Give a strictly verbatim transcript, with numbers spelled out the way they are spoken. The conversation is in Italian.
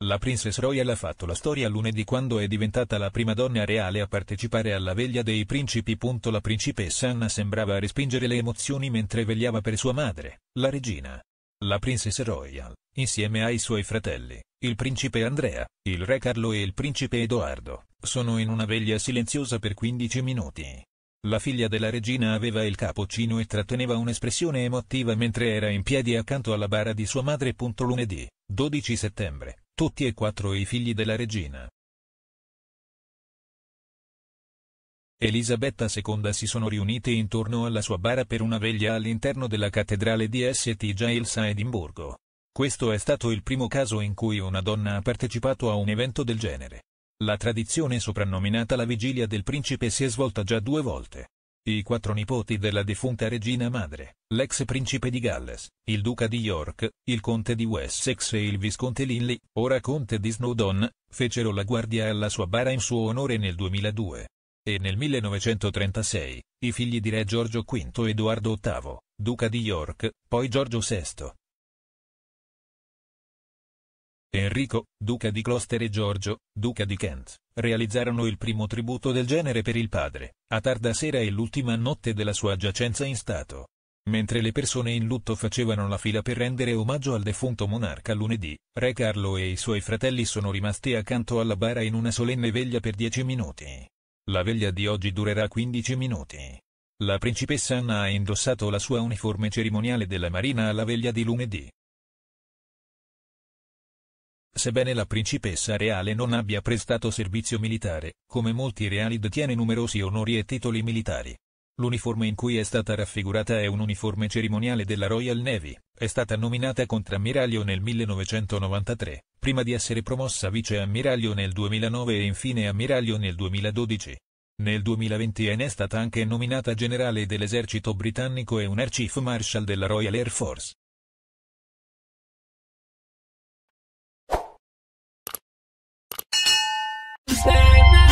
La Princess Royal ha fatto la storia lunedì quando è diventata la prima donna reale a partecipare alla veglia dei principi. La principessa Anna sembrava respingere le emozioni mentre vegliava per sua madre, la regina. La Princess Royal, insieme ai suoi fratelli, il principe Andrea, il re Carlo e il principe Edoardo, sono in una veglia silenziosa per quindici minuti. La figlia della regina aveva il capo chino e tratteneva un'espressione emotiva mentre era in piedi accanto alla bara di sua madre. Lunedì, dodici settembre, tutti e quattro i figli della regina Elisabetta seconda si sono riuniti intorno alla sua bara per una veglia all'interno della cattedrale di Saint Giles a Edimburgo. Questo è stato il primo caso in cui una donna ha partecipato a un evento del genere. La tradizione soprannominata la Vigilia del Principe si è svolta già due volte. I quattro nipoti della defunta regina madre, l'ex principe di Galles, il duca di York, il conte di Wessex e il visconte Linley, ora conte di Snowdon, fecero la guardia alla sua bara in suo onore nel duemiladue. E nel millenovecentotrentasei, i figli di re Giorgio V e Edoardo ottavo, duca di York, poi Giorgio sesto. Enrico, duca di Gloucester e Giorgio, duca di Kent, realizzarono il primo tributo del genere per il padre, a tarda sera e l'ultima notte della sua giacenza in stato. Mentre le persone in lutto facevano la fila per rendere omaggio al defunto monarca lunedì, re Carlo e i suoi fratelli sono rimasti accanto alla bara in una solenne veglia per dieci minuti. La veglia di oggi durerà quindici minuti. La principessa Anna ha indossato la sua uniforme cerimoniale della Marina alla veglia di lunedì. Sebbene la principessa reale non abbia prestato servizio militare, come molti reali detiene numerosi onori e titoli militari. L'uniforme in cui è stata raffigurata è un uniforme cerimoniale della Royal Navy, è stata nominata contrammiraglio nel millenovecentonovantatré, prima di essere promossa vice ammiraglio nel duemilanove e infine ammiraglio nel duemiladodici. Nel duemilaventi è stata anche nominata generale dell'esercito britannico e un Air Chief Marshal della Royal Air Force. Stand